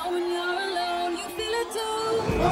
When you're alone, you feel it too.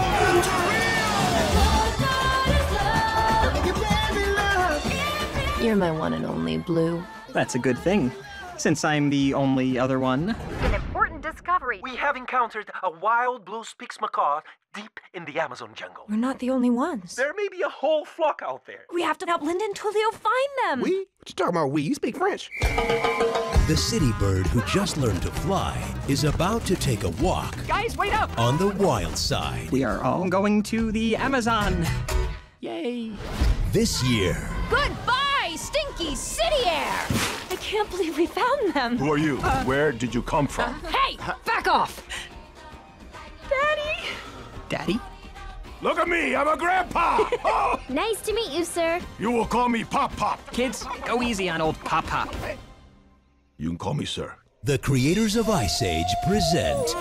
You're my one and only Blue. That's a good thing, since I'm the only other one. An important discovery. We have encountered a wild blue Spix macaw deep in the Amazon jungle. We're not the only ones. There may be a whole flock out there. We have to help Linda and Twilio find them. We? What you talking about, we? You speak French. The city bird who just learned to fly is about to take a walk Guys, wait up! on the wild side. We are all going to the Amazon. Yay. This year, Goodbye, stinky city air! I can't believe we found them. Who are you? Where did you come from? Hey, back off! Daddy? Daddy? Look at me, I'm a grandpa! Oh, Nice to meet you, sir. you will call me Pop Pop. Kids, go easy on old Pop Pop. You can call me sir. the creators of Ice Age present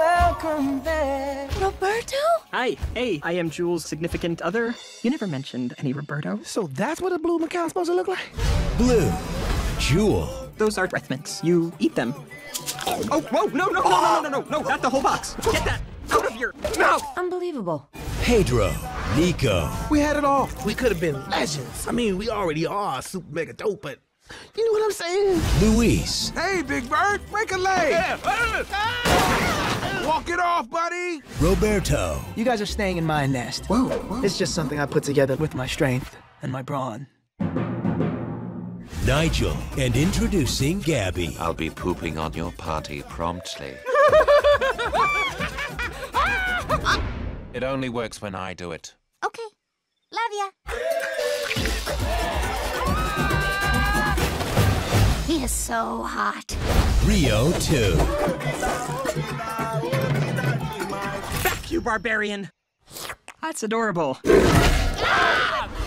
Roberto? Hi, hey, I am Jules' significant other. You never mentioned any Roberto. So that's what a blue macaw's supposed to look like? Blue, Jewel, Those are breath mints. You eat them. Oh, whoa, no, not the whole box. Get that out of your mouth. Unbelievable. Pedro, Nico, We had it all. We could have been legends. I mean, we already are super mega dope, but you know what I'm saying? Luis, Hey, Big Bird, break a leg. Walk it off, buddy. Roberto, You guys are staying in my nest. Whoa. It's just something I put together with my strength and my brawn. Nigel, and introducing Gabby. I'll be pooping on your party promptly. It only works when I do it. Okay. Love ya. He is so hot. Rio 2, Back, you barbarian. That's adorable.